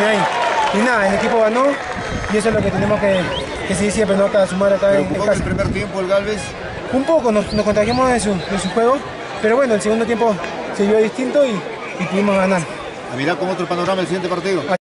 oportunidad y nada, el equipo ganó y eso es lo que tenemos que seguir siempre, ¿no? Acá sumar acá en ¿Preocupó casa. el primer tiempo el Galvez? Un poco nos contagiamos de su juego, pero bueno, el segundo tiempo se vio distinto y pudimos ganar. A mirar con otro panorama el siguiente partido.